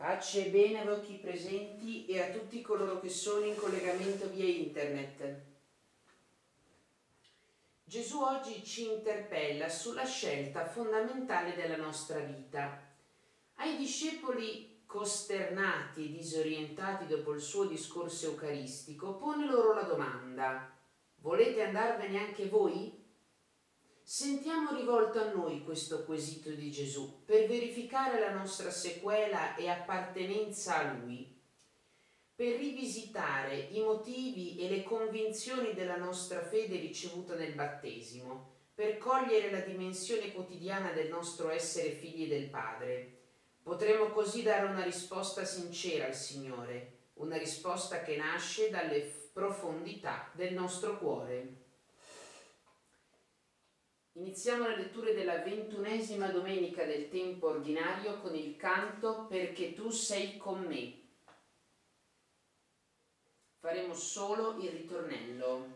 Pace e bene a voi qui presenti e a tutti coloro che sono in collegamento via internet. Gesù oggi ci interpella sulla scelta fondamentale della nostra vita. Ai discepoli costernati e disorientati dopo il suo discorso eucaristico pone loro la domanda: volete andarvene anche voi? Sentiamo rivolto a noi questo quesito di Gesù per verificare la nostra sequela e appartenenza a Lui, per rivisitare i motivi e le convinzioni della nostra fede ricevuta nel battesimo, per cogliere la dimensione quotidiana del nostro essere figli del Padre. Potremo così dare una risposta sincera al Signore, una risposta che nasce dalle profondità del nostro cuore. Iniziamo le letture della 21ª domenica del tempo ordinario con il canto Perché tu sei con me. Faremo solo il ritornello.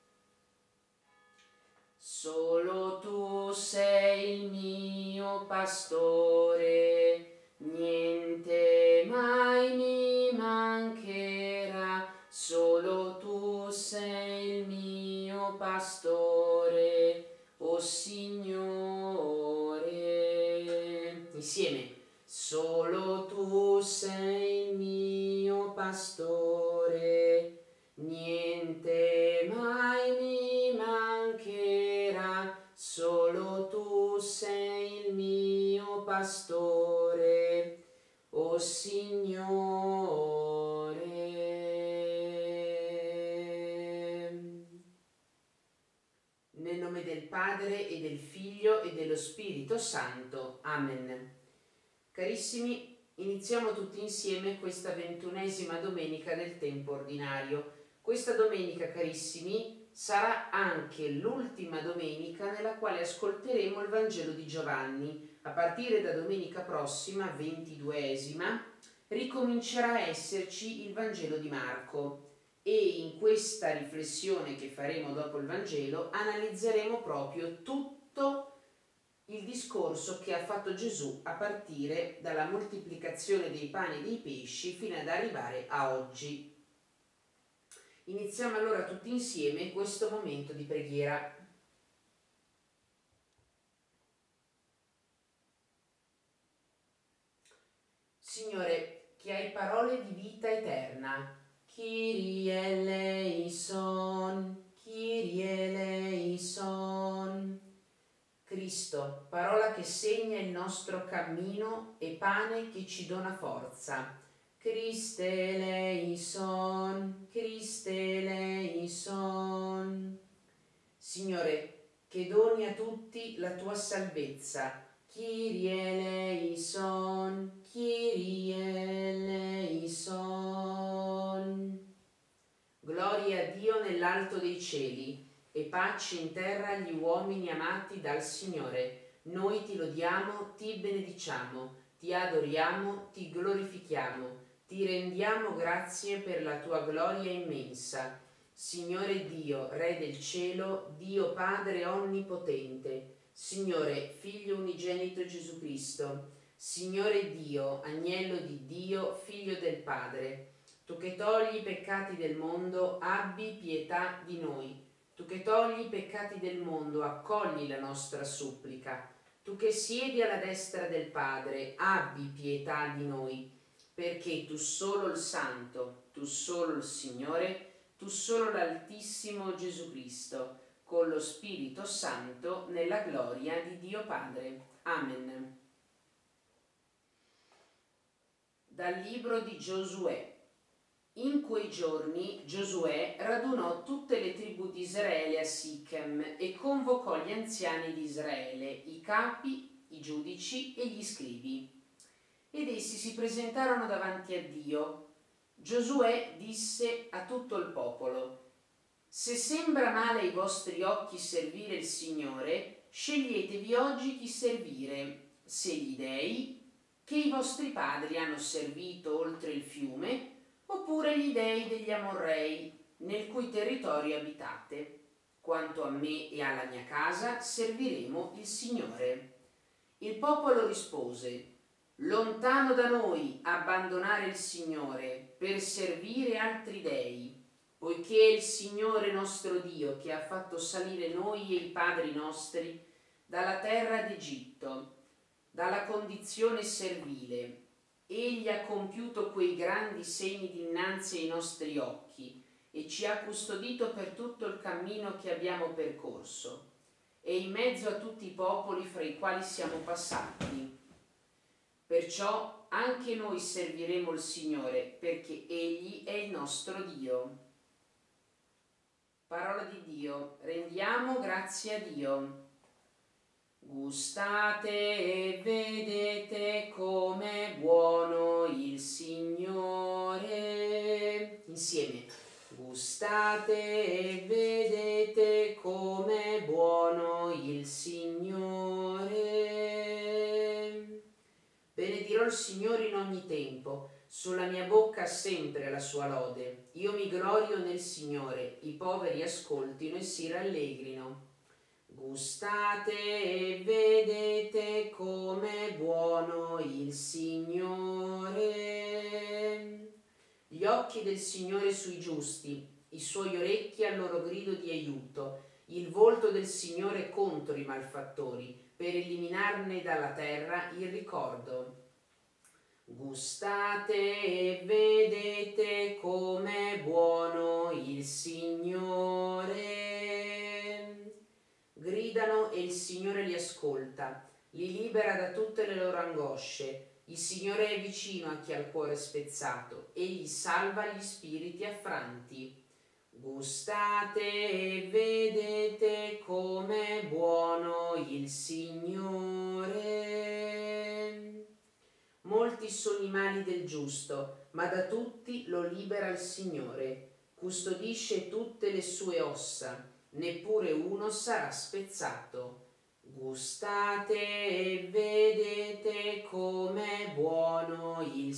Solo tu sei il mio pastore, niente mai mi mancherà. Solo tu sei il mio pastore, o Signore. Insieme. Solo tu sei il mio pastore, niente mai mi mancherà. Solo tu sei il mio pastore, o Signore. Nel nome del Padre e del Figlio e dello Spirito Santo. Amen. Carissimi, iniziamo tutti insieme questa 21ª domenica del tempo ordinario. Questa domenica, carissimi, sarà anche l'ultima domenica nella quale ascolteremo il Vangelo di Giovanni. A partire da domenica prossima, 22esima, ricomincerà a esserci il Vangelo di Marco. E in questa riflessione che faremo dopo il Vangelo analizzeremo proprio tutto il discorso che ha fatto Gesù a partire dalla moltiplicazione dei pani e dei pesci fino ad arrivare a oggi. Iniziamo allora tutti insieme questo momento di preghiera. Signore, che hai parole di vita eterna, Kyrie eleison, Kyrie eleison. Cristo, parola che segna il nostro cammino e pane che ci dona forza. Christe eleison, Christe eleison. Signore, che doni a tutti la tua salvezza. Kyrie eleison, Kyrie eleison. Gloria a Dio nell'alto dei cieli e pace in terra agli uomini amati dal Signore. Noi ti lodiamo, ti benediciamo, ti adoriamo, ti glorifichiamo, ti rendiamo grazie per la tua gloria immensa. Signore Dio, Re del cielo, Dio Padre onnipotente, Signore Figlio unigenito Gesù Cristo, Signore Dio, Agnello di Dio, Figlio del Padre, tu che togli i peccati del mondo, abbi pietà di noi. Tu che togli i peccati del mondo, accogli la nostra supplica. Tu che siedi alla destra del Padre, abbi pietà di noi, perché tu solo il Santo, tu solo il Signore, tu solo l'Altissimo Gesù Cristo, con lo Spirito Santo, nella gloria di Dio Padre. Amen. Dal libro di Giosuè. In quei giorni Giosuè radunò tutte le tribù di Israele a Sichem e convocò gli anziani di Israele, i capi, i giudici e gli scribi. Ed essi si presentarono davanti a Dio. Giosuè disse a tutto il popolo: se sembra male ai vostri occhi servire il Signore, sceglietevi oggi chi servire, se gli dei che i vostri padri hanno servito oltre il fiume, oppure gli dei degli Amorrei, nel cui territorio abitate. Quanto a me e alla mia casa, serviremo il Signore. Il popolo rispose: Lontano da noi abbandonare il Signore per servire altri dei, poiché è il Signore nostro Dio che ha fatto salire noi e i padri nostri dalla terra d'Egitto, dalla condizione servile. Egli ha compiuto quei grandi segni dinanzi ai nostri occhi e ci ha custodito per tutto il cammino che abbiamo percorso e in mezzo a tutti i popoli fra i quali siamo passati. Perciò anche noi serviremo il Signore, perché Egli è il nostro Dio. Parola di Dio. Rendiamo grazie a Dio. Gustate e vedete com'è buono il Signore. Insieme. Gustate e vedete com'è buono il Signore. Benedirò il Signore in ogni tempo, sulla mia bocca sempre la sua lode. Io mi glorio nel Signore, i poveri ascoltino e si rallegrino. Gustate e vedete com'è buono il Signore. Gli occhi del Signore sui giusti, i suoi orecchi al loro grido di aiuto, il volto del Signore contro i malfattori, per eliminarne dalla terra il ricordo. Gustate e vedete com'è buono il Signore. Gridano e il Signore li ascolta, li libera da tutte le loro angosce. Il Signore è vicino a chi ha il cuore spezzato, egli salva gli spiriti affranti. Gustate e vedete com'è buono il Signore. Molti sono i mali del giusto, ma da tutti lo libera il Signore. Custodisce tutte le sue ossa, neppure uno sarà spezzato. Gustate e vedete com'è buono il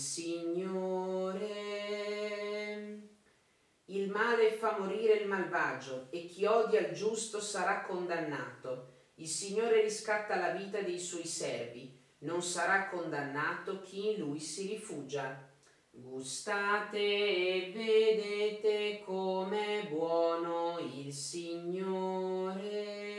Signore. Il male fa morire il malvagio e chi odia il giusto sarà condannato. Il Signore riscatta la vita dei suoi servi, non sarà condannato chi in lui si rifugia. Gustate e vedete com'è buono il Signore.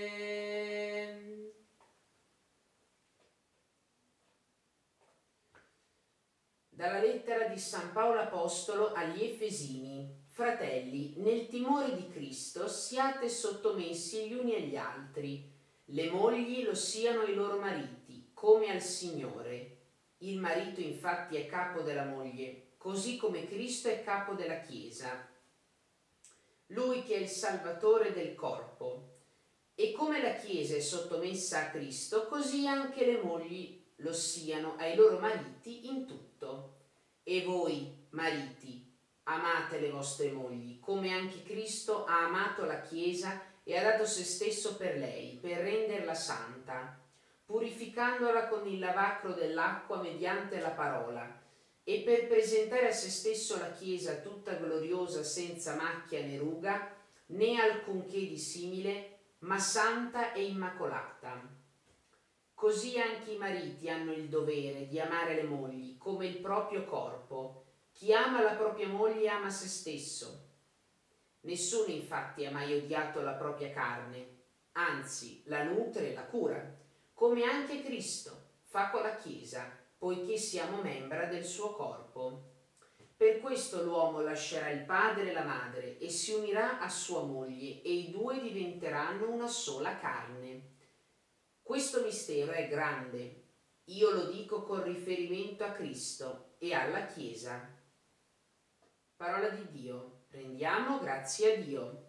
Dalla lettera di San Paolo Apostolo agli Efesini. Fratelli, nel timore di Cristo siate sottomessi gli uni agli altri. Le mogli lo siano ai loro mariti, come al Signore. Il marito infatti è capo della moglie, così come Cristo è capo della Chiesa. Lui che è il Salvatore del corpo. E come la Chiesa è sottomessa a Cristo, così anche le mogli lo siano ai loro mariti in tutto. E voi, mariti, amate le vostre mogli, come anche Cristo ha amato la Chiesa e ha dato se stesso per lei, per renderla santa, purificandola con il lavacro dell'acqua mediante la parola, e per presentare a se stesso la Chiesa tutta gloriosa, senza macchia né ruga, né alcunché di simile, ma santa e immacolata. Così anche i mariti hanno il dovere di amare le mogli come il proprio corpo. Chi ama la propria moglie ama se stesso. Nessuno infatti ha mai odiato la propria carne, anzi la nutre e la cura, come anche Cristo fa con la Chiesa, poiché siamo membra del suo corpo. Per questo l'uomo lascerà il padre e la madre e si unirà a sua moglie e i due diventeranno una sola carne. Questo mistero è grande. Io lo dico con riferimento a Cristo e alla Chiesa. Parola di Dio. Rendiamo grazie a Dio.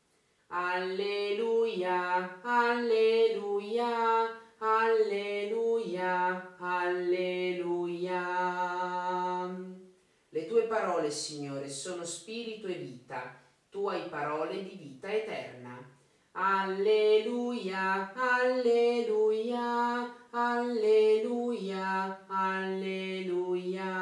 Alleluia, alleluia, alleluia, alleluia. Le tue parole, Signore, sono spirito e vita. Tu hai parole di vita eterna. Alleluia, alleluia, alleluia, alleluia.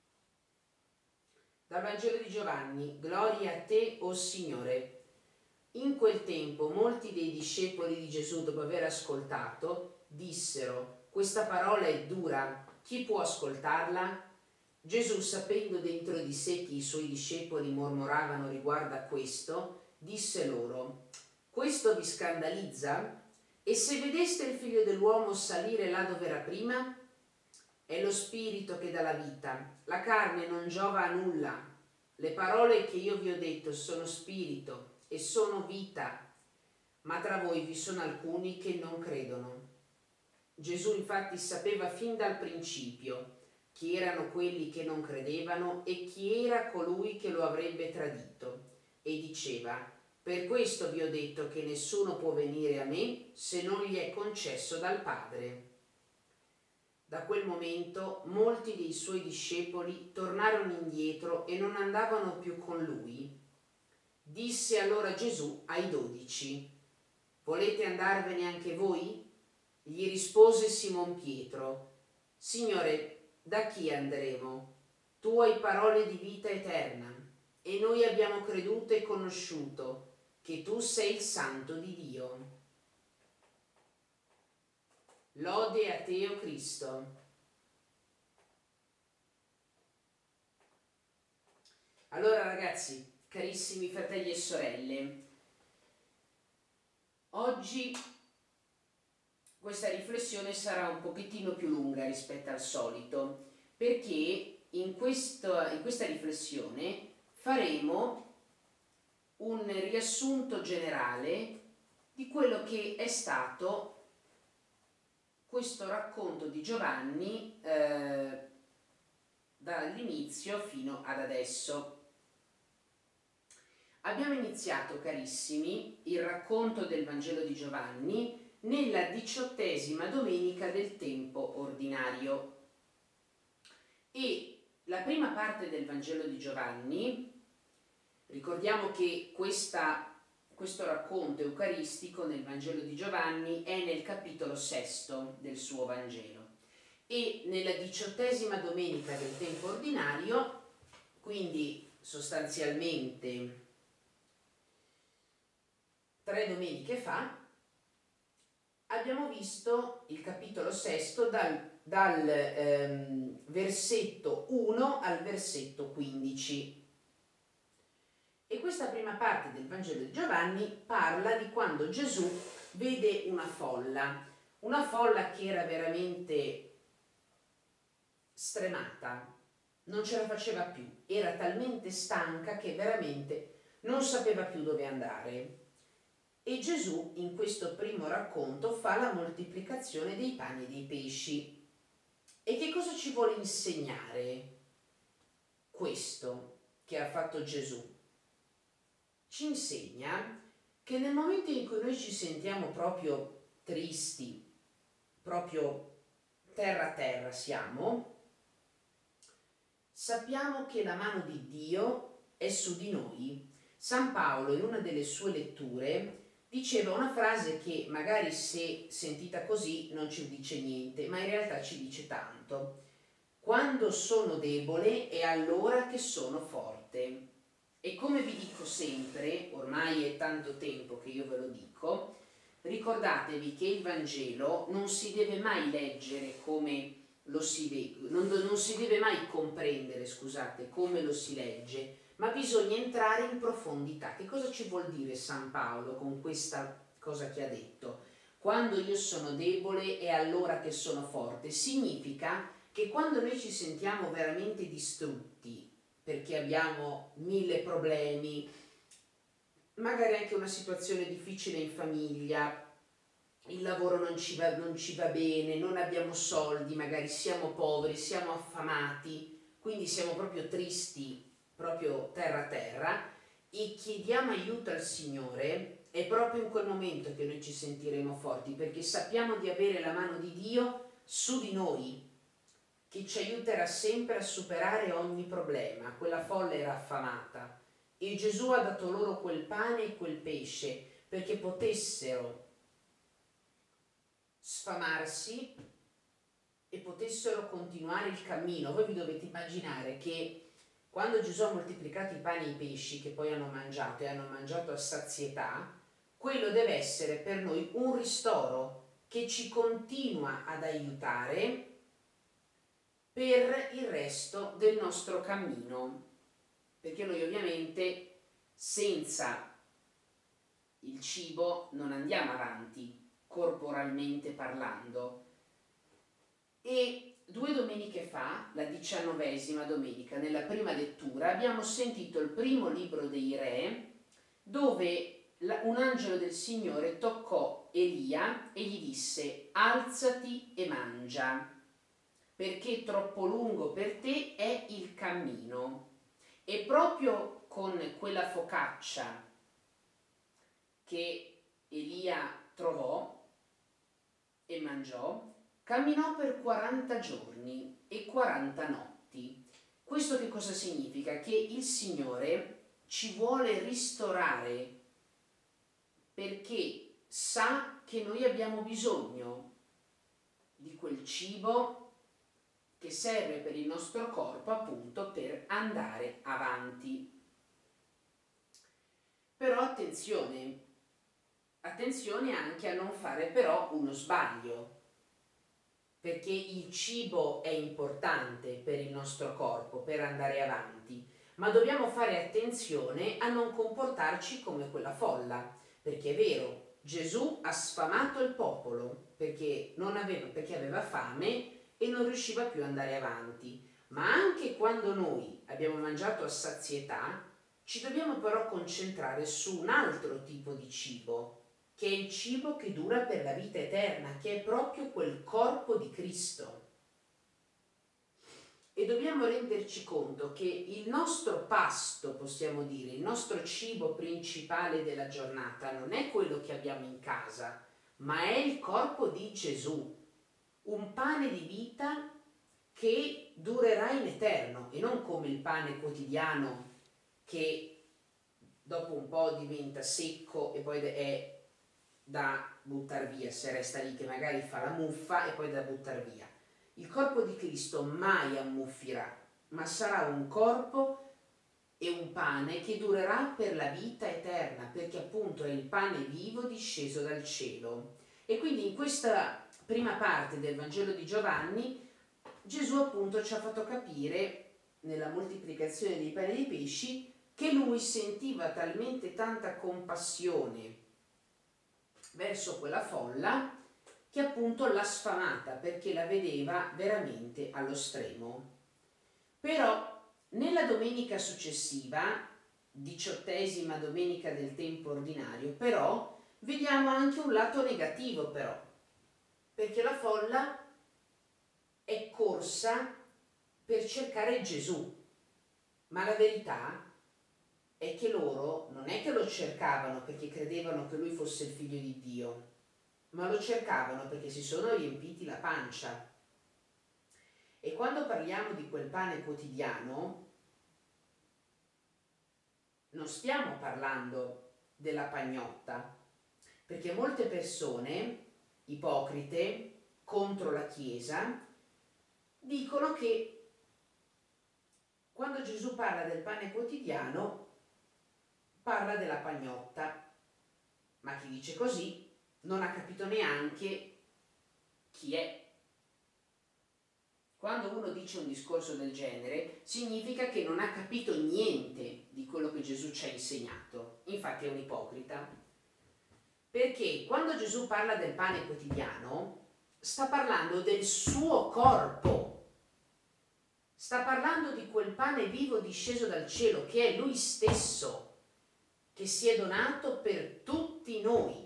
Dal Vangelo di Giovanni. Gloria a te, o Signore. In quel tempo molti dei discepoli di Gesù, dopo aver ascoltato, dissero: questa parola è dura, chi può ascoltarla? Gesù, sapendo dentro di sé che i suoi discepoli mormoravano riguardo a questo, disse loro: questo vi scandalizza? E se vedeste il Figlio dell'uomo salire là dove era prima? È lo spirito che dà la vita, la carne non giova a nulla. Le parole che io vi ho detto sono spirito e sono vita, ma tra voi vi sono alcuni che non credono. Gesù infatti sapeva fin dal principio chi erano quelli che non credevano e chi era colui che lo avrebbe tradito, e diceva: per questo vi ho detto che nessuno può venire a me se non gli è concesso dal Padre. Da quel momento molti dei suoi discepoli tornarono indietro e non andavano più con lui. Disse allora Gesù ai 12: volete andarvene anche voi? Gli rispose Simon Pietro: Signore, da chi andremo? Tu hai parole di vita eterna, e noi abbiamo creduto e conosciuto che tu sei il Santo di Dio. Lode a te, o Cristo. Allora ragazzi, carissimi fratelli e sorelle, oggi questa riflessione sarà un pochettino più lunga rispetto al solito, perché in questa riflessione faremo un riassunto generale di quello che è stato questo racconto di Giovanni dall'inizio fino ad adesso. Abbiamo iniziato, carissimi, il racconto del Vangelo di Giovanni nella 18ª domenica del tempo ordinario, e la prima parte del Vangelo di Giovanni, ricordiamo che questo racconto eucaristico nel Vangelo di Giovanni è nel capitolo 6 del suo Vangelo, e nella 18ª domenica del tempo ordinario, quindi sostanzialmente 3 domeniche fa, abbiamo visto il capitolo 6 dal versetto 1 al versetto 15. E questa prima parte del Vangelo di Giovanni parla di quando Gesù vede una folla che era veramente stremata, non ce la faceva più, era talmente stanca che veramente non sapeva più dove andare. E Gesù in questo primo racconto fa la moltiplicazione dei pani e dei pesci. E che cosa ci vuole insegnare questo che ha fatto Gesù? Ci insegna che nel momento in cui noi ci sentiamo proprio tristi, proprio terra a terra siamo, sappiamo che la mano di Dio è su di noi. San Paolo in una delle sue letture diceva una frase che magari, se sentita così, non ci dice niente, ma in realtà ci dice tanto. Quando sono debole è allora che sono forte. E come vi dico sempre, ormai è tanto tempo che io ve lo dico, ricordatevi che il Vangelo non si deve mai leggere come lo si legge, non si deve mai comprendere, scusate, come lo si legge, ma bisogna entrare in profondità. Che cosa ci vuol dire San Paolo con questa cosa che ha detto? Quando io sono debole è allora che sono forte. Significa che quando noi ci sentiamo veramente distrutti, perché abbiamo 1000 problemi, magari anche una situazione difficile in famiglia, il lavoro non ci va bene, non abbiamo soldi, magari siamo poveri, siamo affamati, quindi siamo proprio tristi, proprio terra a terra, e chiediamo aiuto al Signore, è proprio in quel momento che noi ci sentiremo forti, perché sappiamo di avere la mano di Dio su di noi, che ci aiuterà sempre a superare ogni problema. Quella folla era affamata e Gesù ha dato loro quel pane e quel pesce perché potessero sfamarsi e potessero continuare il cammino. Voi vi dovete immaginare che quando Gesù ha moltiplicato i pani e i pesci che poi hanno mangiato e hanno mangiato a sazietà, quello deve essere per noi un ristoro che ci continua ad aiutare per il resto del nostro cammino, perché noi ovviamente senza il cibo non andiamo avanti, corporalmente parlando. E 2 domeniche fa, la 19ª domenica, nella prima lettura, abbiamo sentito il primo libro dei Re, dove un angelo del Signore toccò Elia e gli disse: alzati e mangia, perché troppo lungo per te è il cammino. E proprio con quella focaccia che Elia trovò e mangiò, camminò per 40 giorni e 40 notti. Questo che cosa significa? Che il Signore ci vuole ristorare perché sa che noi abbiamo bisogno di quel cibo che serve per il nostro corpo, appunto, per andare avanti. Però attenzione anche a non fare però uno sbaglio, perché il cibo è importante per il nostro corpo, per andare avanti, ma dobbiamo fare attenzione a non comportarci come quella folla, perché è vero, Gesù ha sfamato il popolo perché aveva fame e non riusciva più ad andare avanti, ma anche quando noi abbiamo mangiato a sazietà, ci dobbiamo però concentrare su un altro tipo di cibo, che è il cibo che dura per la vita eterna, che è proprio quel corpo di Cristo. E dobbiamo renderci conto che il nostro pasto, possiamo dire, il nostro cibo principale della giornata non è quello che abbiamo in casa, ma è il corpo di Gesù, un pane di vita che durerà in eterno e non come il pane quotidiano che dopo un po' diventa secco e poi è da buttare via, se resta lì che magari fa la muffa e poi da buttare via. Il corpo di Cristo mai ammuffirà, ma sarà un corpo e un pane che durerà per la vita eterna, perché appunto è il pane vivo disceso dal cielo. E quindi in questa prima parte del Vangelo di Giovanni Gesù appunto ci ha fatto capire, nella moltiplicazione dei pani e dei pesci, che lui sentiva talmente tanta compassione verso quella folla che appunto l'ha sfamata, perché la vedeva veramente allo stremo. Però nella domenica successiva, 18ª domenica del tempo ordinario, però vediamo anche un lato negativo, però, perché la folla è corsa per cercare Gesù, ma la verità è che loro non è che lo cercavano perché credevano che lui fosse il figlio di Dio, ma lo cercavano perché si sono riempiti la pancia. E quando parliamo di quel pane quotidiano, non stiamo parlando della pagnotta, perché molte persone ipocrite contro la Chiesa dicono che quando Gesù parla del pane quotidiano parla della pagnotta, ma chi dice così non ha capito neanche chi è. Quando uno dice un discorso del genere significa che non ha capito niente di quello che Gesù ci ha insegnato, infatti è un ipocrita, perché quando Gesù parla del pane quotidiano sta parlando del suo corpo, sta parlando di quel pane vivo disceso dal cielo che è lui stesso, che si è donato per tutti noi.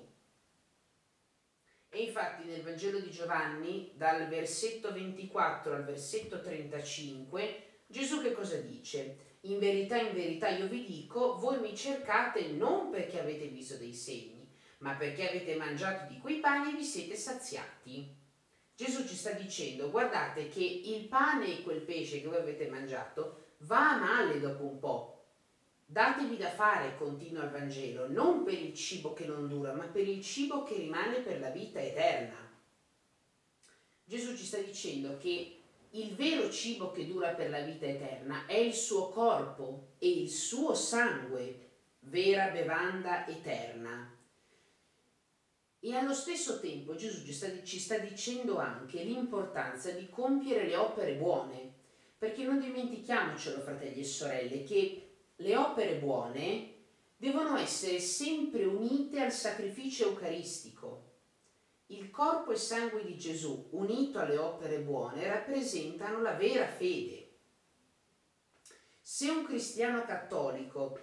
E infatti nel Vangelo di Giovanni, dal versetto 24 al versetto 35, Gesù che cosa dice? In verità io vi dico, voi mi cercate non perché avete visto dei segni, ma perché avete mangiato di quei pani e vi siete saziati. Gesù ci sta dicendo, guardate che il pane e quel pesce che voi avete mangiato va a male dopo un po'. Datevi da fare, continua il Vangelo, non per il cibo che non dura, ma per il cibo che rimane per la vita eterna. Gesù ci sta dicendo che il vero cibo che dura per la vita eterna è il suo corpo e il suo sangue, vera bevanda eterna. E allo stesso tempo Gesù ci sta dicendo anche l'importanza di compiere le opere buone, perché non dimentichiamocelo, fratelli e sorelle, che le opere buone devono essere sempre unite al sacrificio eucaristico. Il corpo e sangue di Gesù, unito alle opere buone, rappresentano la vera fede. Se un cristiano cattolico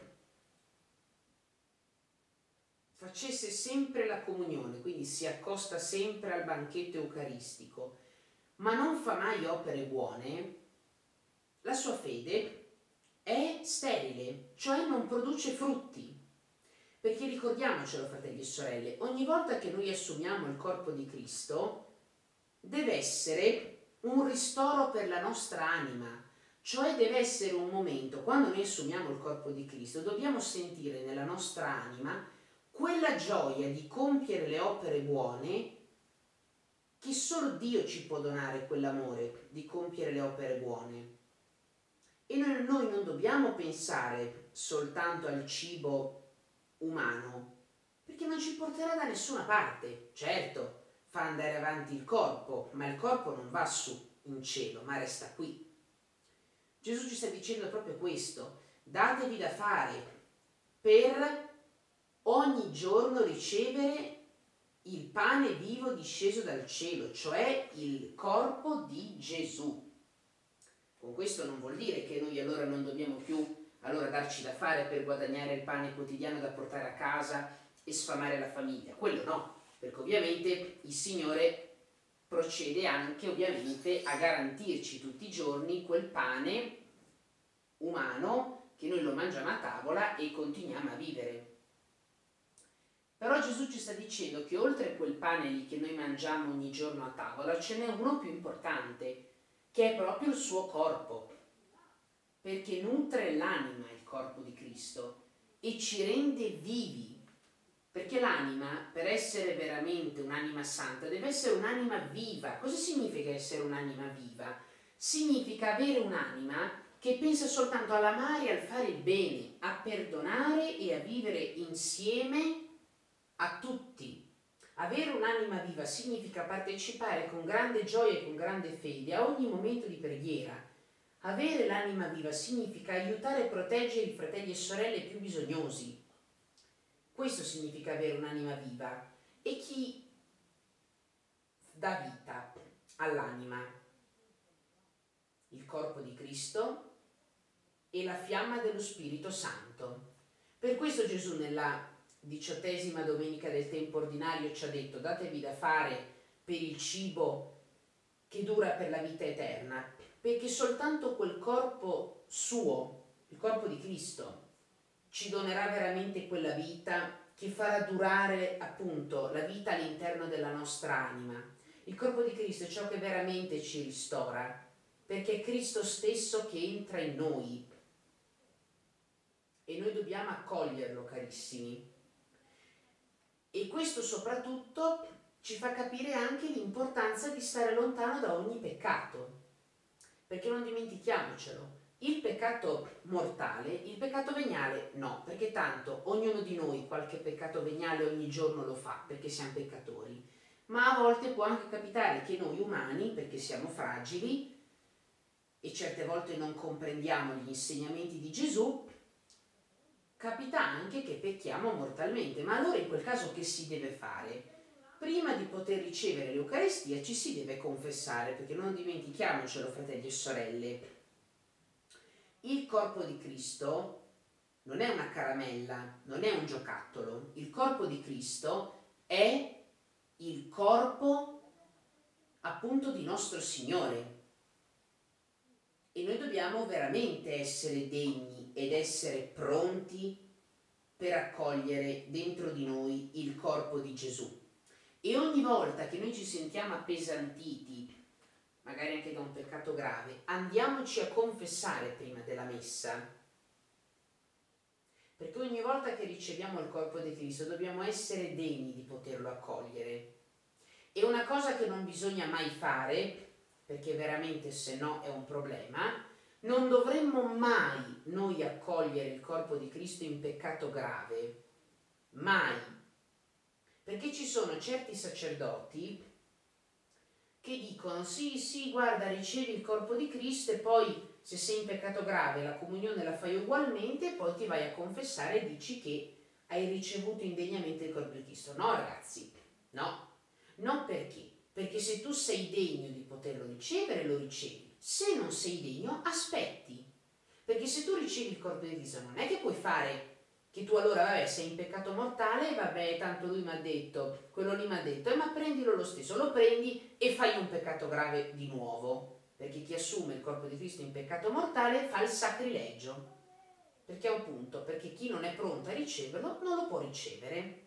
facesse sempre la comunione, quindi si accosta sempre al banchetto eucaristico, ma non fa mai opere buone, la sua fede è sterile, cioè non produce frutti. Perché ricordiamocelo, fratelli e sorelle, ogni volta che noi assumiamo il corpo di Cristo deve essere un ristoro per la nostra anima, cioè deve essere un momento, quando noi assumiamo il corpo di Cristo, dobbiamo sentire nella nostra anima quella gioia di compiere le opere buone, che solo Dio ci può donare quell'amore di compiere le opere buone. E noi non dobbiamo pensare soltanto al cibo umano, perché non ci porterà da nessuna parte. Certo, fa andare avanti il corpo, ma il corpo non va su in cielo, ma resta qui. Gesù ci sta dicendo proprio questo: datevi da fare per ogni giorno ricevere il pane vivo disceso dal cielo, cioè il corpo di Gesù. Con questo non vuol dire che noi allora non dobbiamo più darci da fare per guadagnare il pane quotidiano da portare a casa e sfamare la famiglia. Quello no, perché ovviamente il Signore procede anche ovviamente a garantirci tutti i giorni quel pane umano che noi lo mangiamo a tavola e continuiamo a vivere. Però Gesù ci sta dicendo che oltre a quel pane lì che noi mangiamo ogni giorno a tavola, ce n'è uno più importante, che è proprio il suo corpo, perché nutre l'anima, il corpo di Cristo, e ci rende vivi, perché l'anima, per essere veramente un'anima santa, deve essere un'anima viva. Cosa significa essere un'anima viva? Significa avere un'anima che pensa soltanto all'amare e al fare il bene, a perdonare e a vivere insieme a tutti. Avere un'anima viva significa partecipare con grande gioia e con grande fede a ogni momento di preghiera. Avere l'anima viva significa aiutare e proteggere i fratelli e sorelle più bisognosi. Questo significa avere un'anima viva. E chi dà vita all'anima? Il corpo di Cristo e la fiamma dello Spirito Santo. Per questo Gesù nella 18ª domenica del tempo ordinario ci ha detto: datevi da fare per il cibo che dura per la vita eterna, perché soltanto quel corpo suo, il corpo di Cristo, ci donerà veramente quella vita che farà durare appunto la vita all'interno della nostra anima. Il corpo di Cristo è ciò che veramente ci ristora, perché è Cristo stesso che entra in noi e noi dobbiamo accoglierlo, carissimi. E questo soprattutto ci fa capire anche l'importanza di stare lontano da ogni peccato, perché non dimentichiamocelo, il peccato mortale, il peccato veniale no, perché tanto ognuno di noi qualche peccato veniale ogni giorno lo fa, perché siamo peccatori, ma a volte può anche capitare che noi umani, perché siamo fragili e certe volte non comprendiamo gli insegnamenti di Gesù, capita anche che pecchiamo mortalmente. Ma allora in quel caso che si deve fare? Prima di poter ricevere l'Eucaristia ci si deve confessare, perché non dimentichiamocelo, fratelli e sorelle, il corpo di Cristo non è una caramella, non è un giocattolo. Il corpo di Cristo è il corpo appunto di nostro Signore, e noi dobbiamo veramente essere degni ed essere pronti per accogliere dentro di noi il corpo di Gesù. E ogni volta che noi ci sentiamo appesantiti, magari anche da un peccato grave, andiamoci a confessare prima della messa, perché ogni volta che riceviamo il corpo di Cristo dobbiamo essere degni di poterlo accogliere. E una cosa che non bisogna mai fare perché veramente se no è un problema, non dovremmo mai noi accogliere il corpo di Cristo in peccato grave, mai, perché ci sono certi sacerdoti che dicono sì, guarda, ricevi il corpo di Cristo e poi se sei in peccato grave la comunione la fai ugualmente e poi ti vai a confessare e dici che hai ricevuto indegnamente il corpo di Cristo. No ragazzi, no, non perché? Perché se tu sei degno di poterlo ricevere, lo ricevi. Se non sei degno, aspetti. Perché se tu ricevi il corpo di Cristo non è che puoi fare che tu allora, vabbè, sei in peccato mortale, vabbè, tanto lui mi ha detto, quello lì mi ha detto, ma prendilo lo stesso, lo prendi e fai un peccato grave di nuovo. Perché chi assume il corpo di Cristo in peccato mortale fa il sacrilegio. Perché appunto, perché chi non è pronto a riceverlo non lo può ricevere.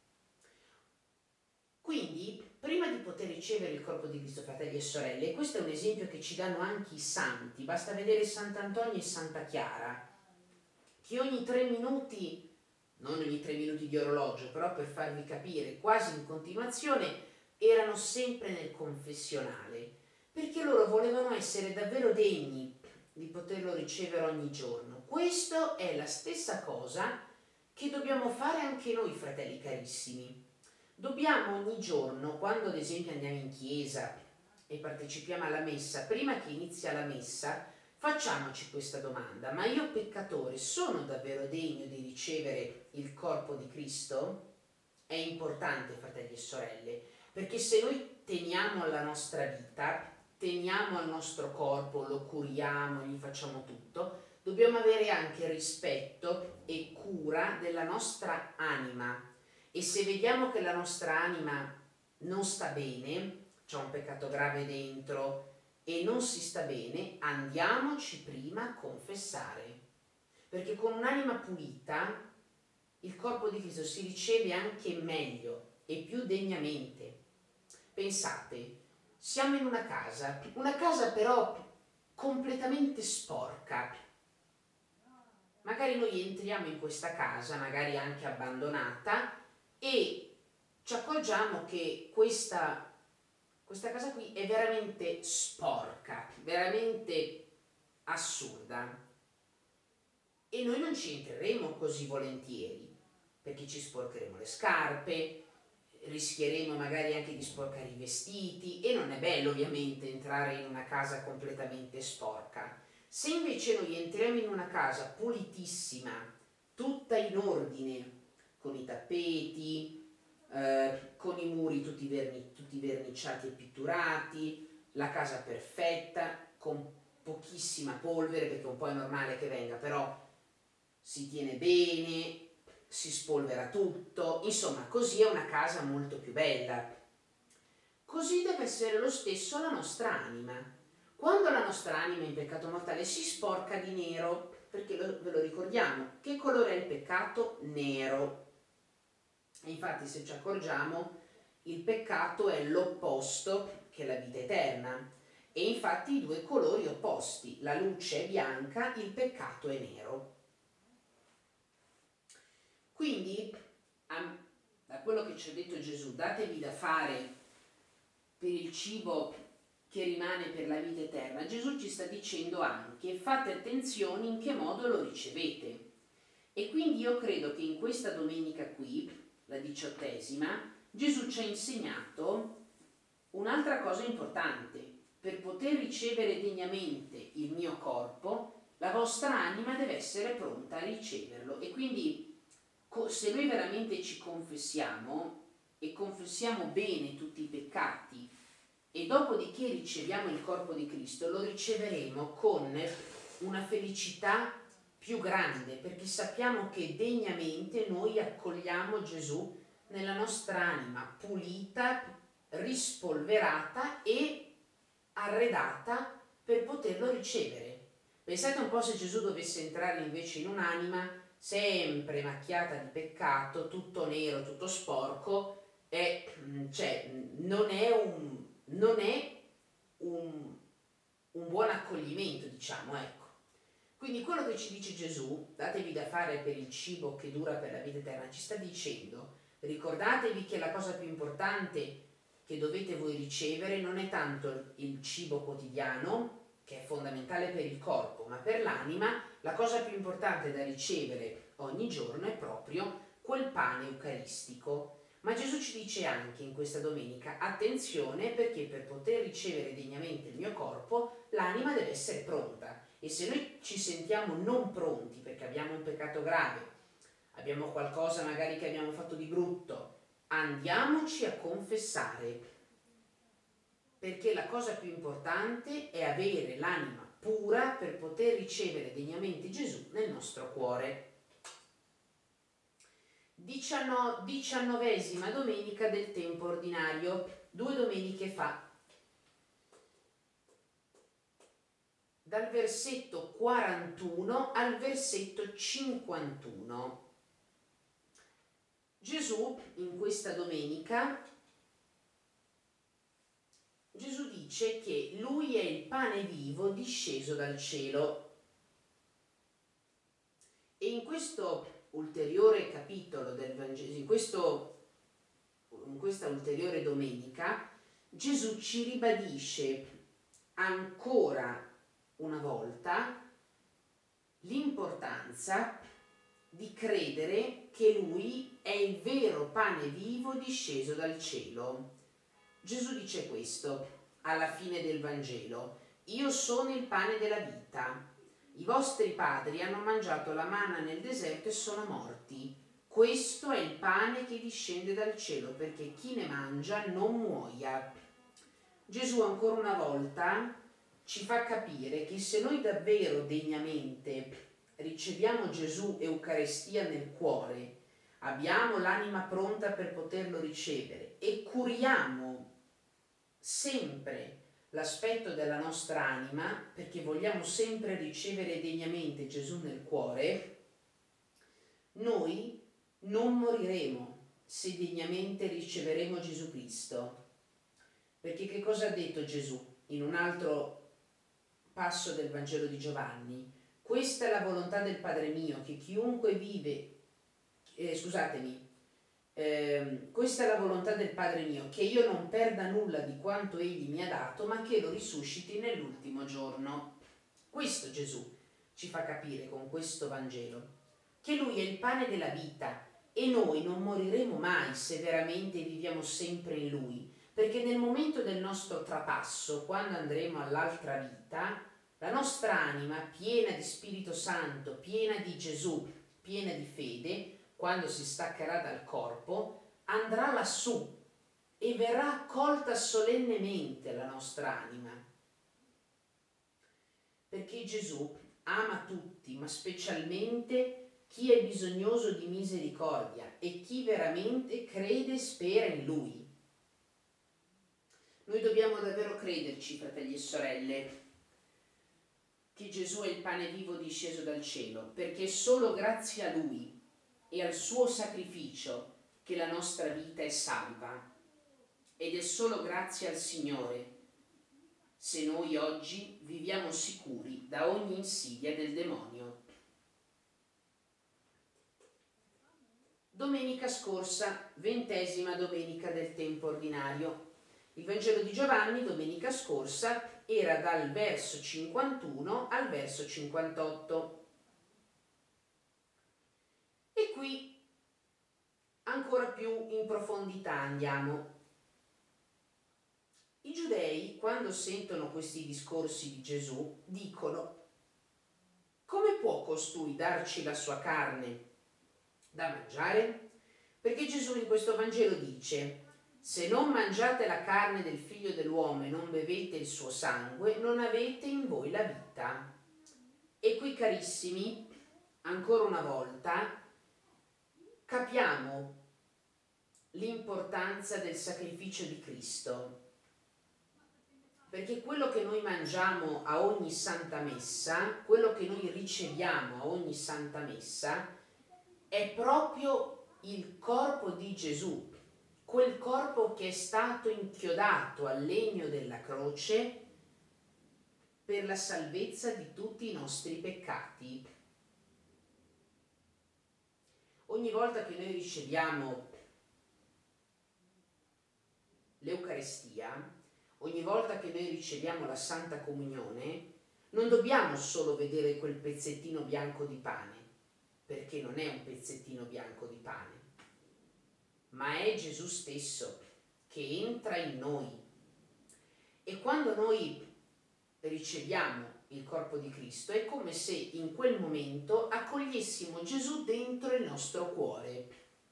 Quindi, prima di poter ricevere il corpo di Cristo, fratelli e sorelle, e questo è un esempio che ci danno anche i santi, basta vedere Sant'Antonio e Santa Chiara, che ogni 3 minuti, non ogni 3 minuti di orologio, però per farvi capire, quasi in continuazione, erano sempre nel confessionale, perché loro volevano essere davvero degni di poterlo ricevere ogni giorno. Questo è la stessa cosa che dobbiamo fare anche noi, fratelli carissimi. Dobbiamo ogni giorno, quando ad esempio andiamo in chiesa e partecipiamo alla messa, prima che inizia la messa, facciamoci questa domanda: ma io peccatore sono davvero degno di ricevere il corpo di Cristo? È importante, fratelli e sorelle, perché se noi teniamo alla nostra vita, teniamo al nostro corpo, lo curiamo, gli facciamo tutto, dobbiamo avere anche rispetto e cura della nostra anima. E se vediamo che la nostra anima non sta bene, c'è un peccato grave dentro e non si sta bene, andiamoci prima a confessare. Perché con un'anima pulita il corpo di Cristo si riceve anche meglio e più degnamente. Pensate, siamo in una casa però completamente sporca. Magari noi entriamo in questa casa, magari anche abbandonata, e ci accorgiamo che questa casa qui è veramente sporca, veramente assurda. E noi non ci entreremo così volentieri, perché ci sporcheremo le scarpe, rischieremo magari anche di sporcare i vestiti e non è bello ovviamente entrare in una casa completamente sporca. Se invece noi entriamo in una casa pulitissima, tutta in ordine, con i tappeti, con i muri tutti verniciati e pitturati, la casa perfetta, con pochissima polvere, perché un po' è normale che venga, però si tiene bene, si spolvera tutto, insomma così è una casa molto più bella. Così deve essere lo stesso la nostra anima. Quando la nostra anima in peccato mortale si sporca di nero, perché ve lo ricordiamo, che colore è il peccato? Nero. E infatti se ci accorgiamo il peccato è l'opposto che la vita eterna. E infatti i due colori opposti, la luce è bianca, il peccato è nero. Quindi, da quello che ci ha detto Gesù, datevi da fare per il cibo che rimane per la vita eterna, Gesù ci sta dicendo anche: fate attenzione in che modo lo ricevete. E quindi io credo che in questa domenica qui, la 18ª, Gesù ci ha insegnato un'altra cosa importante. Per poter ricevere degnamente il mio corpo, la vostra anima deve essere pronta a riceverlo. E quindi se noi veramente ci confessiamo e confessiamo bene tutti i peccati e dopodiché riceviamo il corpo di Cristo, lo riceveremo con una felicità più grande, perché sappiamo che degnamente noi accogliamo Gesù nella nostra anima, pulita, rispolverata e arredata per poterlo ricevere. Pensate un po' se Gesù dovesse entrare invece in un'anima sempre macchiata di peccato, tutto nero, tutto sporco, cioè non è un buon accoglimento, diciamo, ecco. Quindi quello che ci dice Gesù, datevi da fare per il cibo che dura per la vita eterna, ci sta dicendo: ricordatevi che la cosa più importante che dovete voi ricevere non è tanto il cibo quotidiano, che è fondamentale per il corpo, ma per l'anima la cosa più importante da ricevere ogni giorno è proprio quel pane eucaristico. Ma Gesù ci dice anche in questa domenica: attenzione, perché per poter ricevere degnamente il mio corpo l'anima deve essere pronta, e se noi ci sentiamo non pronti perché abbiamo un peccato grave, abbiamo qualcosa magari che abbiamo fatto di brutto, andiamoci a confessare, perché la cosa più importante è avere l'anima pura per poter ricevere degnamente Gesù nel nostro cuore. 19ª domenica del tempo ordinario, 2 domeniche fa. Dal versetto 41 al versetto 51. Gesù in questa domenica, Gesù dice che lui è il pane vivo disceso dal cielo. E in questo ulteriore capitolo del Vangelo, in questa ulteriore domenica, Gesù ci ribadisce ancora una volta l'importanza di credere che lui è il vero pane vivo disceso dal cielo. Gesù dice questo alla fine del Vangelo: io sono il pane della vita. I vostri padri hanno mangiato la manna nel deserto e sono morti. Questo è il pane che discende dal cielo, perché chi ne mangia non muoia. Gesù ancora una volta ci fa capire che se noi davvero degnamente riceviamo Gesù Eucaristia nel cuore, abbiamo l'anima pronta per poterlo ricevere e curiamo sempre l'aspetto della nostra anima, perché vogliamo sempre ricevere degnamente Gesù nel cuore, noi non moriremo se degnamente riceveremo Gesù Cristo. Perché che cosa ha detto Gesù in un altro passo del Vangelo di Giovanni? Questa è la volontà del Padre mio, che chiunque vive, questa è la volontà del Padre mio, che io non perda nulla di quanto Egli mi ha dato, ma che lo risusciti nell'ultimo giorno. Questo Gesù ci fa capire con questo Vangelo, che Lui è il pane della vita e noi non moriremo mai se veramente viviamo sempre in Lui, perché nel momento del nostro trapasso, quando andremo all'altra vita, la nostra anima, piena di Spirito Santo, piena di Gesù, piena di fede, quando si staccherà dal corpo, andrà lassù e verrà accolta solennemente la nostra anima. Perché Gesù ama tutti, ma specialmente chi è bisognoso di misericordia e chi veramente crede e spera in Lui. Noi dobbiamo davvero crederci, fratelli e sorelle, che Gesù è il pane vivo disceso dal cielo, perché è solo grazie a Lui e al suo sacrificio che la nostra vita è salva, ed è solo grazie al Signore se noi oggi viviamo sicuri da ogni insidia del demonio. Domenica scorsa, 20ª domenica del tempo ordinario. Il Vangelo di Giovanni, domenica scorsa, era dal verso 51 al verso 58. E qui ancora più in profondità andiamo. I giudei, quando sentono questi discorsi di Gesù, dicono: come può costui darci la sua carne da mangiare? Perché Gesù in questo Vangelo dice: se non mangiate la carne del Figlio dell'uomo e non bevete il suo sangue, non avete in voi la vita. E qui, carissimi, ancora una volta capiamo l'importanza del sacrificio di Cristo, perché quello che noi mangiamo a ogni Santa Messa, quello che noi riceviamo a ogni Santa Messa, è proprio il corpo di Gesù, quel corpo che è stato inchiodato al legno della croce per la salvezza di tutti i nostri peccati. Ogni volta che noi riceviamo l'Eucaristia, ogni volta che noi riceviamo la Santa Comunione, non dobbiamo solo vedere quel pezzettino bianco di pane, perché non è un pezzettino bianco di pane, ma è Gesù stesso che entra in noi. E quando noi riceviamo il corpo di Cristo è come se in quel momento accogliessimo Gesù dentro il nostro cuore.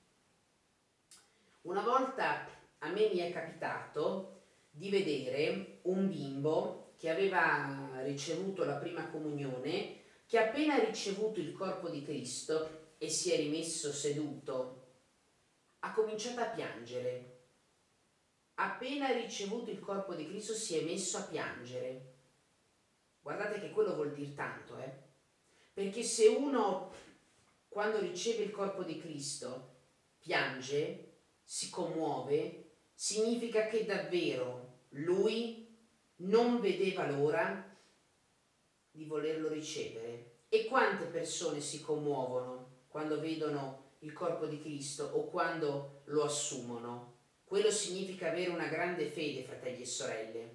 Una volta a me mi è capitato di vedere un bimbo che aveva ricevuto la prima comunione, che appena ricevuto il corpo di Cristo e si è rimesso seduto, ha cominciato a piangere. Appena ricevuto il corpo di Cristo si è messo a piangere. Guardate che quello vuol dire tanto, perché se uno quando riceve il corpo di Cristo piange, si commuove, significa che davvero lui non vedeva l'ora di volerlo ricevere. E quante persone si commuovono quando vedono il corpo di Cristo o quando lo assumono? Quello significa avere una grande fede, fratelli e sorelle.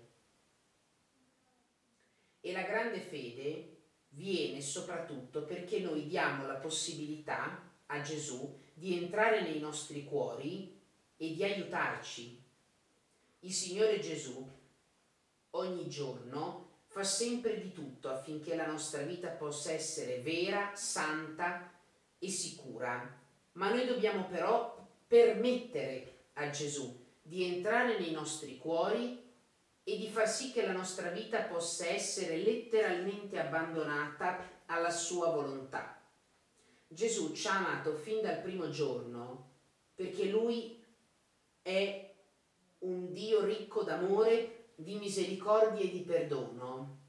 E la grande fede viene soprattutto perché noi diamo la possibilità a Gesù di entrare nei nostri cuori e di aiutarci. Il Signore Gesù ogni giorno fa sempre di tutto affinché la nostra vita possa essere vera, santa e sicura. Ma noi dobbiamo però permettere a Gesù di entrare nei nostri cuori e di far sì che la nostra vita possa essere letteralmente abbandonata alla sua volontà. Gesù ci ha amato fin dal primo giorno perché Lui è un Dio ricco d'amore, di misericordia e di perdono.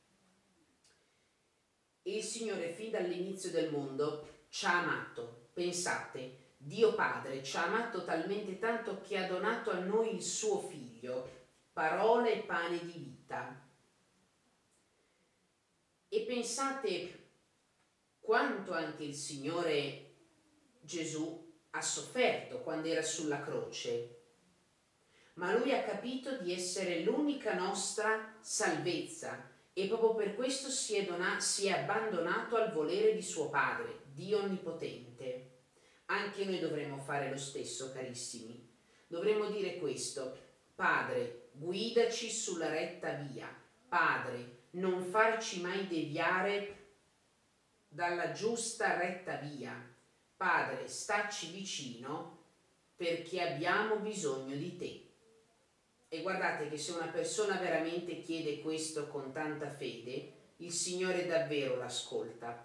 E il Signore fin dall'inizio del mondo ci ha amato. Pensate, Dio Padre ci ha amato talmente tanto che ha donato a noi il suo Figlio, parola e pane di vita. E pensate quanto anche il Signore Gesù ha sofferto quando era sulla croce, ma Lui ha capito di essere l'unica nostra salvezza e proprio per questo si è abbandonato al volere di suo Padre, Dio Onnipotente. Anche noi dovremmo fare lo stesso, carissimi. Dovremmo dire questo: Padre, guidaci sulla retta via. Padre, non farci mai deviare dalla giusta retta via. Padre, stacci vicino perché abbiamo bisogno di te. E guardate che se una persona veramente chiede questo con tanta fede, il Signore davvero l'ascolta.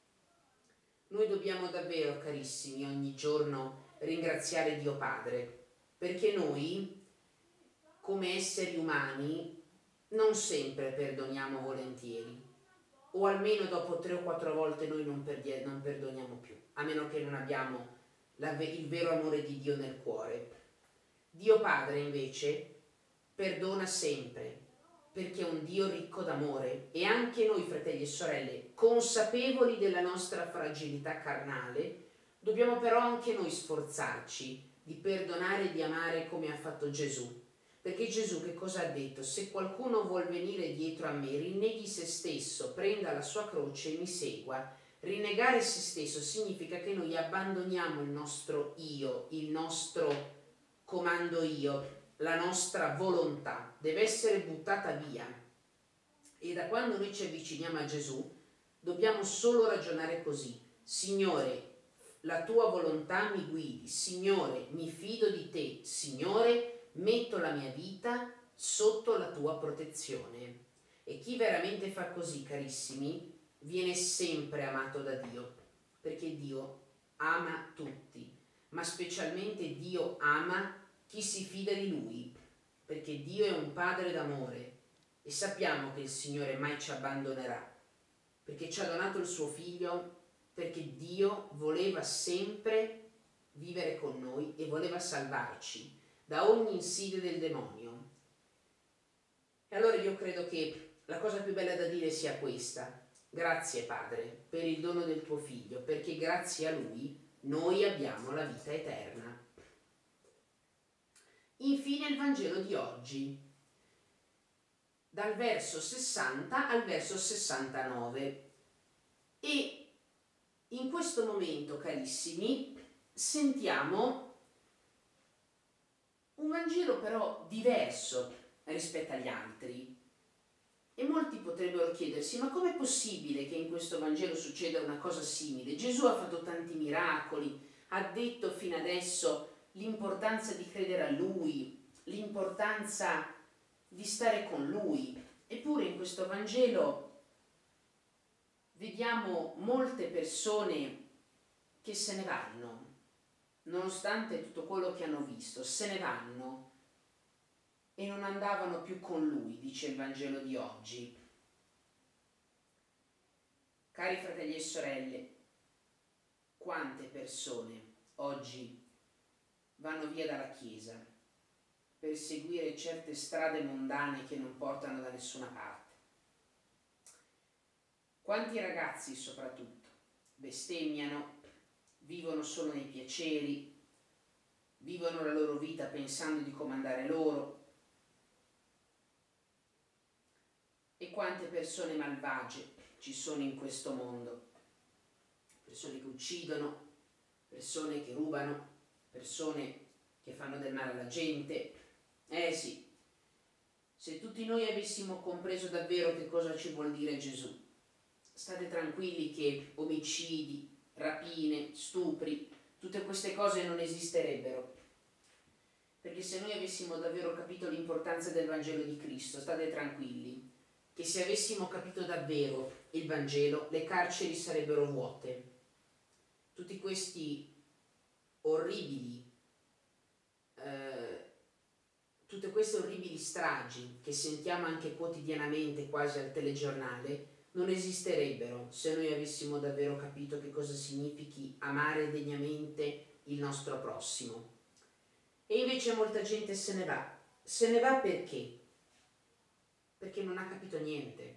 Noi dobbiamo davvero, carissimi, ogni giorno ringraziare Dio Padre, perché noi, come esseri umani, non sempre perdoniamo volentieri, o almeno dopo 3 o 4 volte noi non perdoniamo più, a meno che non abbiamo il vero amore di Dio nel cuore. Dio Padre invece perdona sempre, perché è un Dio ricco d'amore, e anche noi, fratelli e sorelle, consapevoli della nostra fragilità carnale, dobbiamo però anche noi sforzarci di perdonare e di amare come ha fatto Gesù. Perché Gesù che cosa ha detto? Se qualcuno vuol venire dietro a me, rinneghi se stesso, prenda la sua croce e mi segua. Rinnegare se stesso significa che noi abbandoniamo il nostro io, il nostro comando io, la nostra volontà deve essere buttata via. E da quando noi ci avviciniamo a Gesù dobbiamo solo ragionare così: Signore, la tua volontà mi guidi, Signore, mi fido di te, Signore, metto la mia vita sotto la tua protezione. E chi veramente fa così, carissimi, viene sempre amato da Dio, perché Dio ama tutti, ma specialmente Dio ama chi si fida di Lui, perché Dio è un Padre d'amore e sappiamo che il Signore mai ci abbandonerà, perché ci ha donato il suo Figlio, perché Dio voleva sempre vivere con noi e voleva salvarci da ogni insidia del demonio. E allora io credo che la cosa più bella da dire sia questa: grazie Padre per il dono del tuo Figlio, perché grazie a Lui noi abbiamo la vita eterna. Infine nel Vangelo di oggi, dal verso 60 al verso 69. E in questo momento, carissimi, sentiamo un Vangelo però diverso rispetto agli altri. E molti potrebbero chiedersi: ma com'è possibile che in questo Vangelo succeda una cosa simile? Gesù ha fatto tanti miracoli, ha detto fino adesso l'importanza di credere a Lui, l'importanza di stare con Lui. Eppure in questo Vangelo vediamo molte persone che se ne vanno, nonostante tutto quello che hanno visto, se ne vanno e non andavano più con Lui, dice il Vangelo di oggi. Cari fratelli e sorelle, quante persone oggi vanno via dalla Chiesa per seguire certe strade mondane che non portano da nessuna parte? Quanti ragazzi soprattutto bestemmiano, vivono solo nei piaceri, vivono la loro vita pensando di comandare loro. E quante persone malvagie ci sono in questo mondo, persone che uccidono, persone che rubano, persone che fanno del male alla gente. Sì, se tutti noi avessimo compreso davvero che cosa ci vuol dire Gesù, state tranquilli che omicidi, rapine, stupri, tutte queste cose non esisterebbero. Perché se noi avessimo davvero capito l'importanza del Vangelo di Cristo, state tranquilli che se avessimo capito davvero il Vangelo, le carceri sarebbero vuote. Tutti questi orribili, tutte queste orribili stragi che sentiamo anche quotidianamente quasi al telegiornale non esisterebbero se noi avessimo davvero capito che cosa significhi amare degnamente il nostro prossimo. E invece molta gente se ne va. Se ne va perché? Perché non ha capito niente.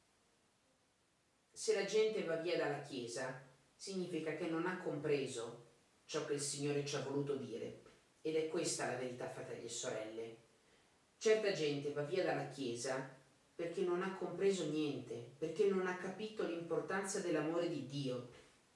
Se la gente va via dalla Chiesa, significa che non ha compreso ciò che il Signore ci ha voluto dire. Ed è questa la verità, fratelli e sorelle. Certa gente va via dalla Chiesa perché non ha compreso niente, perché non ha capito l'importanza dell'amore di Dio.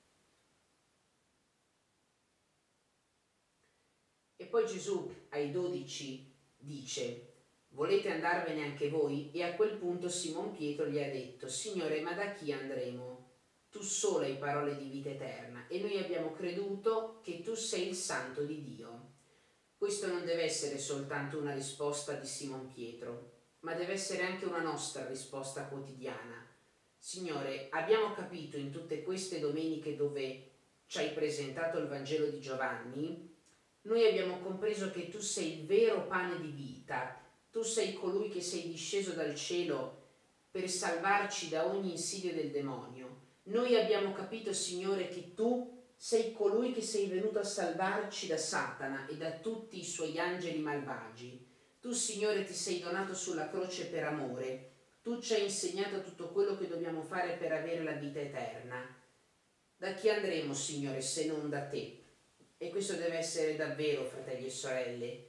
E poi Gesù ai 12 dice: volete andarvene anche voi? E a quel punto Simon Pietro gli ha detto: Signore, ma da chi andremo? Tu solo hai parole di vita eterna e noi abbiamo creduto che tu sei il Santo di Dio. Questo non deve essere soltanto una risposta di Simon Pietro, ma deve essere anche una nostra risposta quotidiana. Signore, abbiamo capito in tutte queste domeniche dove ci hai presentato il Vangelo di Giovanni, noi abbiamo compreso che tu sei il vero pane di vita, tu sei colui che sei disceso dal cielo per salvarci da ogni insidia del demonio. Noi abbiamo capito, Signore, che tu sei colui che sei venuto a salvarci da Satana e da tutti i suoi angeli malvagi. Tu, Signore, ti sei donato sulla croce per amore. Tu ci hai insegnato tutto quello che dobbiamo fare per avere la vita eterna. Da chi andremo, Signore, se non da te? E questo deve essere davvero, fratelli e sorelle,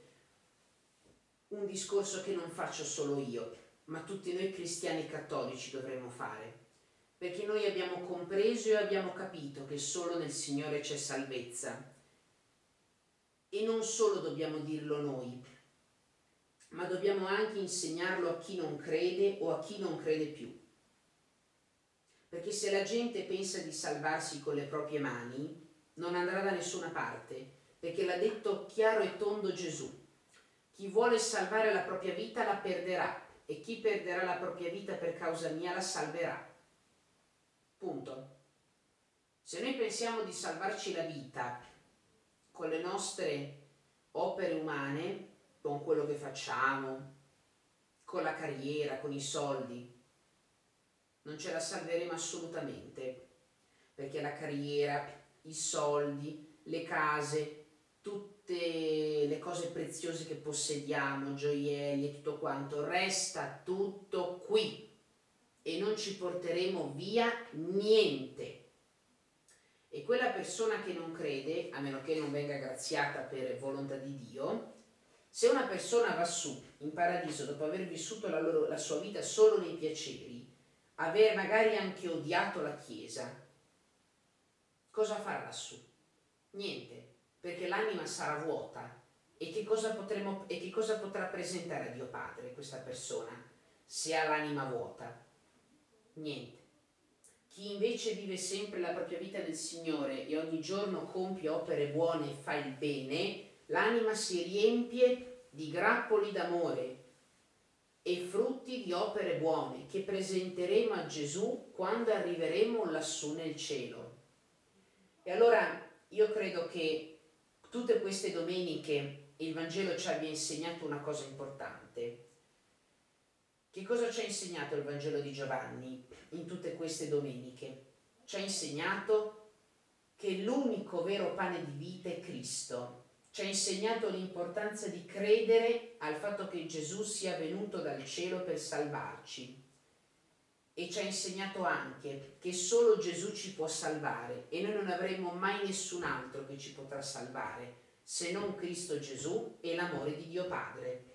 un discorso che non faccio solo io, ma tutti noi cristiani cattolici dovremmo fare. Perché noi abbiamo compreso e abbiamo capito che solo nel Signore c'è salvezza. E non solo dobbiamo dirlo noi, ma dobbiamo anche insegnarlo a chi non crede o a chi non crede più. Perché se la gente pensa di salvarsi con le proprie mani, non andrà da nessuna parte, perché l'ha detto chiaro e tondo Gesù. Chi vuole salvare la propria vita la perderà, e chi perderà la propria vita per causa mia la salverà. Punto. Se noi pensiamo di salvarci la vita con le nostre opere umane, con quello che facciamo, con la carriera, con i soldi, non ce la salveremo assolutamente, perché la carriera, i soldi, le case, tutte le cose preziose che possediamo, gioielli e tutto quanto, resta tutto qui e non ci porteremo via niente. E quella persona che non crede, a meno che non venga graziata per volontà di Dio, Se una persona va su in paradiso dopo aver vissuto la sua vita solo nei piaceri, aver magari anche odiato la Chiesa, cosa farà lassù? Niente, perché l'anima sarà vuota. E che cosa potrà presentare a Dio Padre questa persona se ha l'anima vuota? Niente. Chi invece vive sempre la propria vita nel Signore e ogni giorno compie opere buone e fa il bene, l'anima si riempie di grappoli d'amore e frutti di opere buone che presenteremo a Gesù quando arriveremo lassù nel cielo. E allora io credo che tutte queste domeniche il Vangelo ci abbia insegnato una cosa importante. Che cosa ci ha insegnato il Vangelo di Giovanni in tutte queste domeniche? Ci ha insegnato che l'unico vero pane di vita è Cristo. Ci ha insegnato l'importanza di credere al fatto che Gesù sia venuto dal cielo per salvarci. E ci ha insegnato anche che solo Gesù ci può salvare e noi non avremo mai nessun altro che ci potrà salvare se non Cristo Gesù e l'amore di Dio Padre.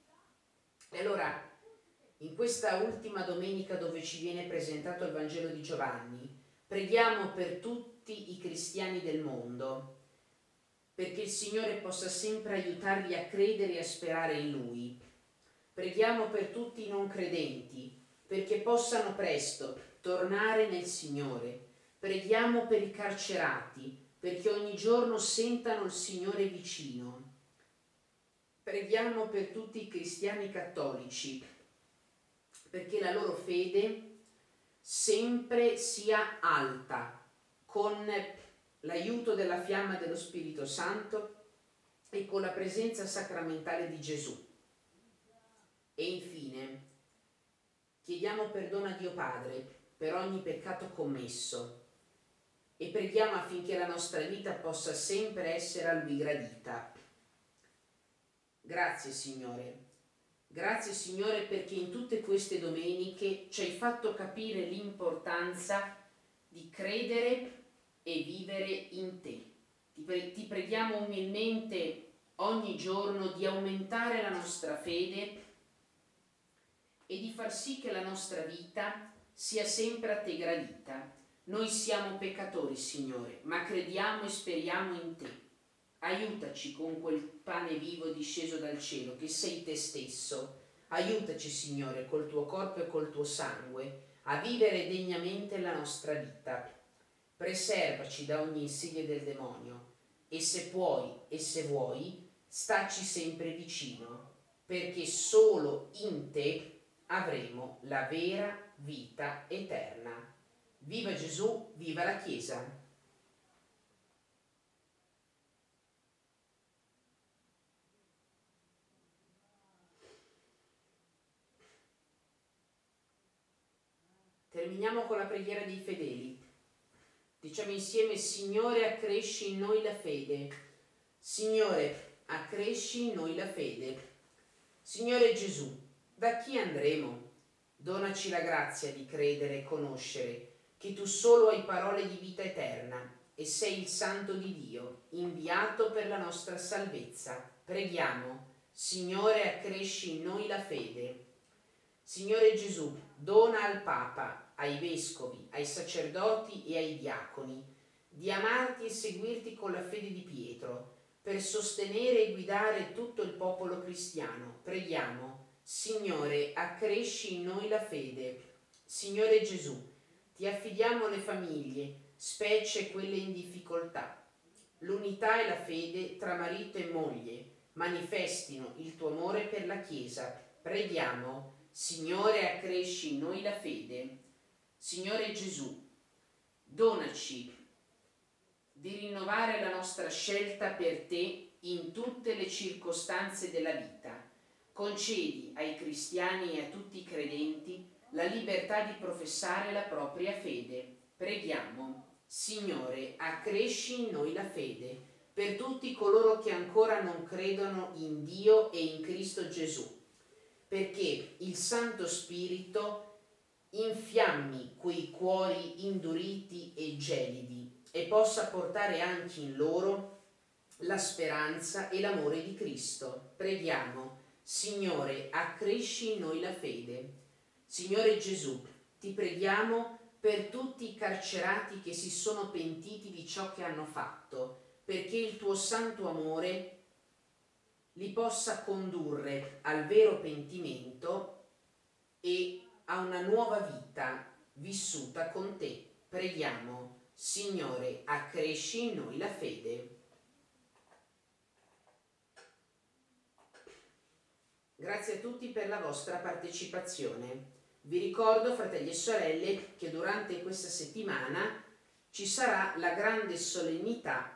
E allora, in questa ultima domenica dove ci viene presentato il Vangelo di Giovanni, preghiamo per tutti i cristiani del mondo, perché il Signore possa sempre aiutarli a credere e a sperare in Lui. Preghiamo per tutti i non credenti, perché possano presto tornare nel Signore. Preghiamo per i carcerati, perché ogni giorno sentano il Signore vicino. Preghiamo per tutti i cristiani cattolici, perché la loro fede sempre sia alta, con l'aiuto della fiamma dello Spirito Santo e con la presenza sacramentale di Gesù. E infine, chiediamo perdono a Dio Padre per ogni peccato commesso e preghiamo affinché la nostra vita possa sempre essere a Lui gradita. Grazie Signore. Grazie Signore perché in tutte queste domeniche ci hai fatto capire l'importanza di credere e vivere in Te. Ti preghiamo umilmente ogni giorno di aumentare la nostra fede e di far sì che la nostra vita sia sempre a Te gradita. Noi siamo peccatori, Signore, ma crediamo e speriamo in Te. Aiutaci con quel pane vivo disceso dal cielo, che sei Te stesso. Aiutaci, Signore, col Tuo corpo e col Tuo sangue, a vivere degnamente la nostra vita. Preservaci da ogni insidia del demonio e se puoi e se vuoi, staci sempre vicino, perché solo in Te avremo la vera vita eterna. Viva Gesù, viva la Chiesa! Terminiamo con la preghiera dei fedeli. Diciamo insieme: Signore, accresci in noi la fede. Signore, accresci in noi la fede. Signore Gesù, da chi andremo? Donaci la grazia di credere e conoscere che Tu solo hai parole di vita eterna e sei il Santo di Dio, inviato per la nostra salvezza. Preghiamo: Signore, accresci in noi la fede. Signore Gesù, dona al Papa, ai vescovi, ai sacerdoti e ai diaconi di amarti e seguirti con la fede di Pietro, per sostenere e guidare tutto il popolo cristiano. Preghiamo: Signore, accresci in noi la fede. Signore Gesù, Ti affidiamo le famiglie, specie quelle in difficoltà. L'unità e la fede tra marito e moglie manifestino il Tuo amore per la Chiesa. Preghiamo: Signore, accresci in noi la fede. Signore Gesù, donaci di rinnovare la nostra scelta per Te in tutte le circostanze della vita. Concedi ai cristiani e a tutti i credenti la libertà di professare la propria fede. Preghiamo: Signore, accresci in noi la fede per tutti coloro che ancora non credono in Dio e in Cristo Gesù, perché il Santo Spirito infiammi quei cuori induriti e gelidi e possa portare anche in loro la speranza e l'amore di Cristo. Preghiamo. Signore, accresci in noi la fede. Signore Gesù, ti preghiamo per tutti i carcerati che si sono pentiti di ciò che hanno fatto, perché il tuo santo amore li possa condurre al vero pentimento e a una nuova vita vissuta con te. Preghiamo. Signore, accresci in noi la fede. Grazie a tutti per la vostra partecipazione. Vi ricordo, fratelli e sorelle, che durante questa settimana ci sarà la grande solennità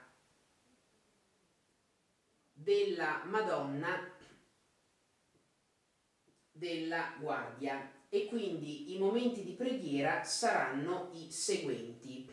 della Madonna della Guardia e quindi i momenti di preghiera saranno i seguenti.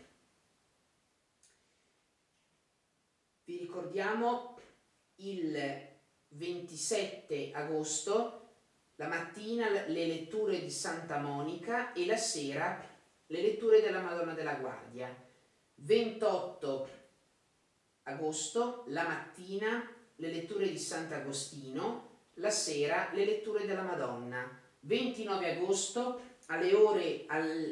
Vi ricordiamo il 27 agosto, la mattina le letture di Santa Monica e la sera le letture della Madonna della Guardia. 28 agosto, la mattina le letture di Sant'Agostino, la sera le letture della Madonna. 29 agosto, alle ore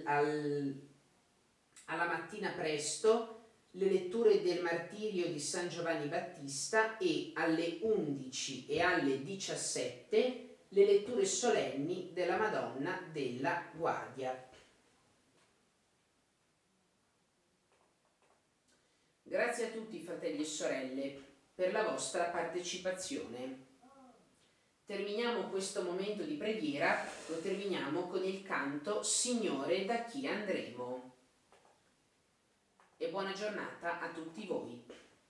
alla mattina presto, le letture del martirio di San Giovanni Battista e alle 11 e alle 17 le letture solenni della Madonna della Guardia. Grazie a tutti fratelli e sorelle per la vostra partecipazione. Terminiamo questo momento di preghiera, lo terminiamo con il canto Signore, da chi andremo? E buona giornata a tutti voi.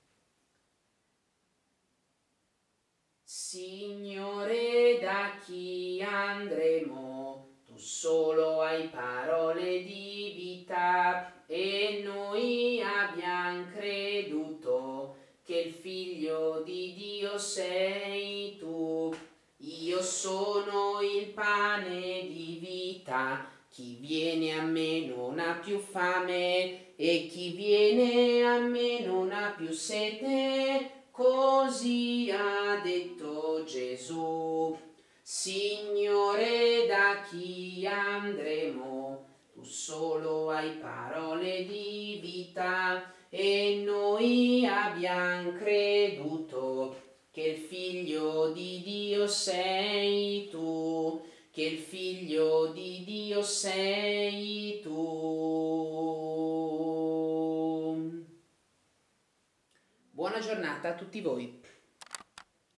Signore, da chi andremo? Tu solo hai parole di vita e noi abbiamo creduto che il Figlio di Dio sei tu. Io sono il pane di vita, chi viene a me non ha più fame e chi viene a me non ha più sete, così ha detto Gesù. Signore, da chi andremo? Tu solo hai parole di vita e noi abbiamo creduto che il Figlio di Dio sei tu, che il Figlio di Dio sei tu. Buona giornata a tutti voi.